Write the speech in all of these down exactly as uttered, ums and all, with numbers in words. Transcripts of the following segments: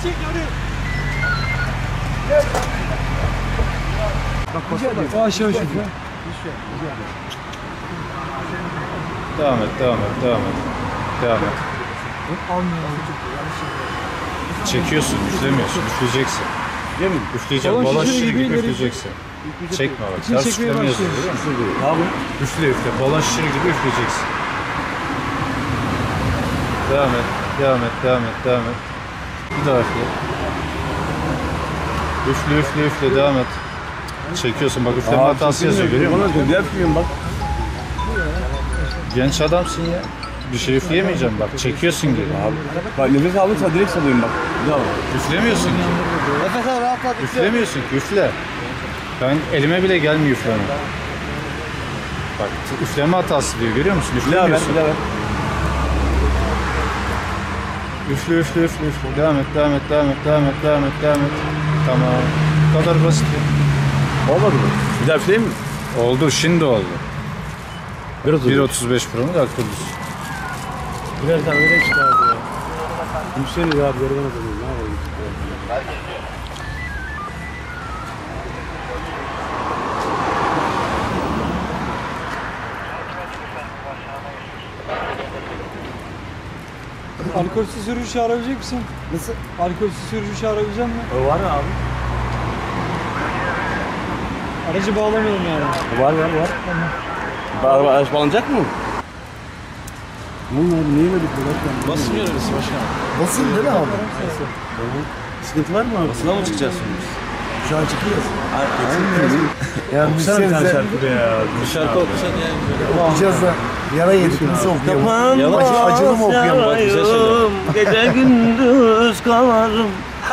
çek hadi. Bak bak. Yavaş yavaş. Devam et, devam et, devam et. Devam et. Çekiyorsun, üflemiyorsun, üfleyeceksin. Değil mi? Üfleyeceksin, balaşır gibi üfleyeceksin. Çekme bak, ters üflemiyorsun, görüyor musun? Abi. Üfle üfle, balaşır gibi üfleyeceksin. Devam et, devam et, devam et, devam et. Bir daha üfle. Üfle, üfle, üfle, devam et. Çekiyorsun, bak üfleme hatası yazıyor, görüyor musun? Yapmıyorum bak. Genç adamsın ya. Bir şey üfleyemeyeceğim bak, çekiyorsun geri. Abi. Bak nefes alırsa direkt salıyorum bak. Bir daha bak. Üflemiyorsun ki. Nefes al rahatlat. Üflemiyorsun ki, üfle. Ben elime bile gelmiyor üfleme. Bak üfleme hatası diyor, görüyor musun? Üflemiyorsun. Bir daha ver. Üfle üfle üfle üfle. Devam et, devam et, devam et, devam et, devam et, devam et. Tamam. Bu kadar basit ya. Olmadı mı? Bir daha üfleyeyim mi? Oldu, şimdi oldu. Biraz bir otuz beş Pro mu da akıllısı. Biraz daha öyle çıkardı ya. Yükseliyor abi, yarıdan azalıyor. Ne yapalım? Alkolsüz sürücü çağırabilecek misin? Nasıl? Alkolsüz sürücü çağırabilecek misin? O var ya abi. Aracı bağlamayalım yani. Var var var. Araba araç bağlanacak mı? Bunlar niye böyle bir Basmıyor öylesi başkanım. Basın değil mi abi? Sıkıntı var mı abi? Basına mı çıkacağız şimdi biz? Şu an çıkıyoruz. Ya Okusana bir tane müziksenize şarkı be ya. Bir şarkı okusan yani. okuyacağız da yara yedik nasıl okuyalım? Yalan. Acı, acılı mı okuyalım? Bak, güzel söyle. Gece gündüz kalarım.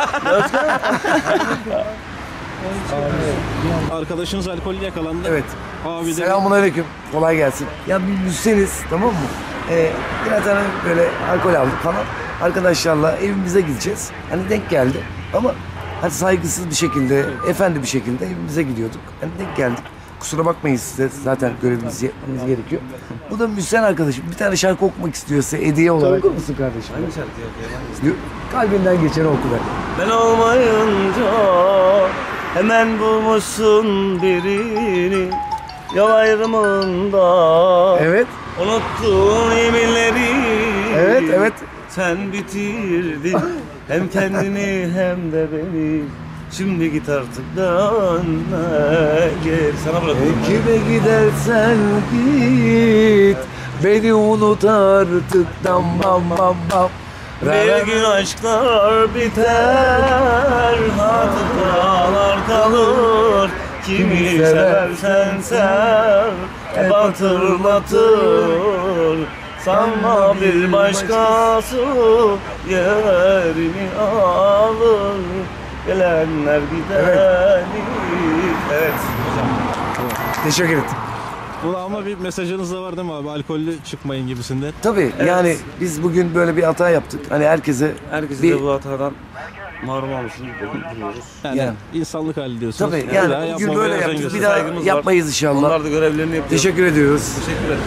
Arkadaşınız alkollü yakalandı. Evet. Abi de Selamünaleyküm. Kolay gelsin. Ya bir müzisyeniz tamam mı? Ee, birer tane böyle alkol aldık falan. Arkadaşlarla evimize gideceğiz. Hani denk geldi ama hani saygısız bir şekilde, efendi bir şekilde evimize gidiyorduk. Hani denk geldik. Kusura bakmayın size zaten görevimizi yapmamız gerekiyor. Bu da müzisyen arkadaşım. Bir tane şarkı okumak istiyorsa hediye olarak okur musun kardeşim? Hangi şarkı ya? Kalbinden geçeni oku be. Ben olmayınca hemen bulmuşsun birini. Yol ayrımında Evet. unuttun yeminleri. Evet, evet. Sen bitirdin hem kendini hem de beni. Şimdi git artık dönme gel. Sana bırakıyorum. Kime gidersen git, beni unut artık dam bam bam bam. Bir gün aşklar biter, hatıralar kalır. Kimi seversen sev, hep hatırlatır. Sanma bir başkası yerini alır. Gelenler gideni. Evet. Teşekkür ederim. Ulan ama bir mesajınız da var değil mi abi? Alkollü çıkmayın gibisinden. Tabii yani biz bugün böyle bir hata yaptık. Hani herkese Herkese bir... de bu hatadan mahrum olmuşuz. Biliyoruz. Yani, Yani. insanlık hali diyorsunuz. Tabii Bir daha yani bugün yapmamaya böyle özen yaptık. Bir gösterin. daha Saygımız var. yapmayız inşallah. Onlar da görevlerini yapıyor. Teşekkür ediyoruz. Teşekkür ederim.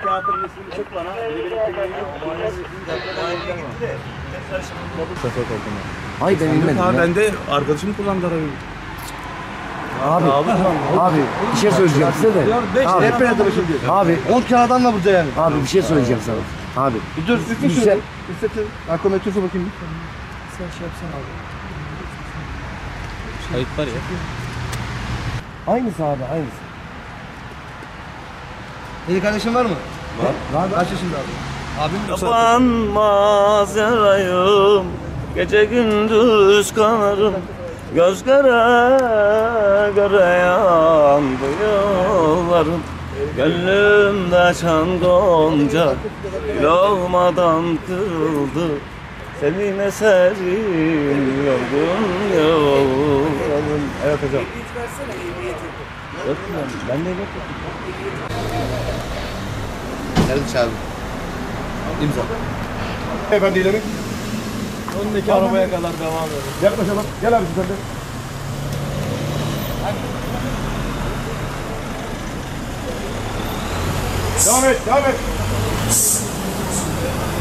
Ay ben inmedim Abi ya. ben de arkadaşım kullandı arabayı. Abi, abi bir şey söyleyeceğim size de. Abi, Hep ben arkadaşım diyor. abi, on kağıdan da burada yani. abi bir şey söyleyeceğim sana. Abi. Bir dur, üstü Güzel. sür. Üstü sür. Alkometresi bakayım. Sen şey yapsana abi. Kayıt var ya. Aynısı abi, aynısı. Deli kardeşin var mı? Var. Var. Kaç yaşında abi? Abim yoksa. Kapanmaz yarayım, gece gündüz kanarım. Göz göre göre yandı yollarım. Gönlümde çan gonca gül olmadan kırıldı. Senin eserin yorgun yollarım. Evet hocam. Yok mu? Ben de yok. Gelmiş abi. İmza. Efendi ileri. Öndeki arabaya kadar devam edelim. Yaklaşalım. Gel abi sen de. Devam et, devam et.